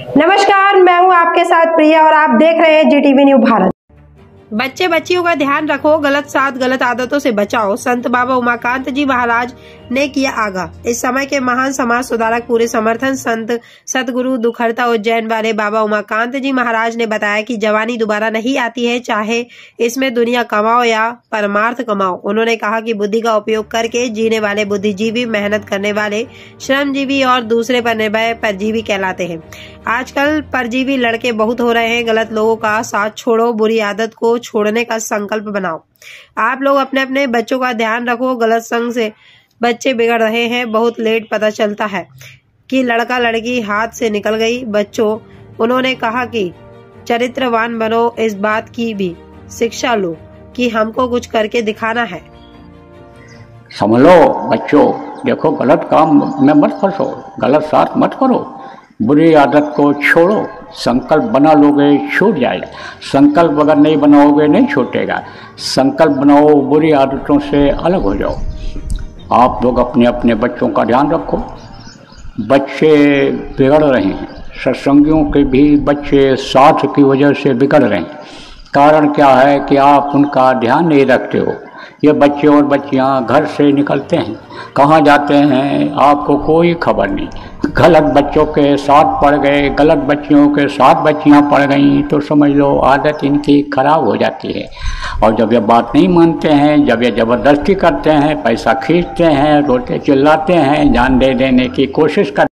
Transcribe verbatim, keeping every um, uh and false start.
नमस्कार, मैं हूं आपके साथ प्रिया और आप देख रहे हैं जीटीवी न्यूज़ भारत। बच्चे बच्चियों का ध्यान रखो, गलत साथ गलत आदतों से बचाओ। संत बाबा उमाकांत जी महाराज ने किया आगाह। इस समय के महान समाज सुधारक पूरे समर्थन संत सतगुरु दुखहर्ता उज्जैन वाले बाबा उमाकांत जी महाराज ने बताया कि जवानी दोबारा नहीं आती है, चाहे इसमें दुनिया कमाओ या परमार्थ कमाओ। उन्होंने कहा कि बुद्धि का उपयोग करके जीने वाले बुद्धिजीवी, मेहनत करने वाले श्रमजीवी और दूसरे पर निर्भय परजीवी कहलाते हैं। आजकल परजीवी लड़के बहुत हो रहे हैं। गलत लोगों का साथ छोड़ो, बुरी आदत को छोड़ने का संकल्प बनाओ। आप लोग अपने अपने बच्चों का ध्यान रखो। गलत संग से बच्चे बिगड़ रहे हैं। बहुत लेट पता चलता है कि लड़का लड़की हाथ से निकल गई। बच्चों, उन्होंने कहा कि चरित्रवान बनो, इस बात की भी शिक्षा लो कि हमको कुछ करके दिखाना है। समझ लो बच्चों, देखो गलत काम में मत फंसो, गलत साथ मत करो, बुरी आदत को छोड़ो। संकल्प बना लोगे छूट जाएगा, संकल्प अगर नहीं बनाओगे नहीं छूटेगा। संकल्प बनाओ, बुरी आदतों से अलग हो जाओ। आप लोग अपने अपने बच्चों का ध्यान रखो। बच्चे बिगड़ रहे हैं, सत्संगियों के भी बच्चे साथ की वजह से बिगड़ रहे हैं। कारण क्या है कि आप उनका ध्यान नहीं रखते हो। ये बच्चे और बच्चियां घर से निकलते हैं, कहाँ जाते हैं आपको कोई खबर नहीं। गलत बच्चों के साथ पड़ गए, गलत बच्चियों के साथ बच्चियां पड़ गईं तो समझ लो आदत इनकी खराब हो जाती है। और जब ये बात नहीं मानते हैं, जब ये ज़बरदस्ती करते हैं, पैसा खींचते हैं, रोते चिल्लाते हैं, जान दे देने की कोशिश करते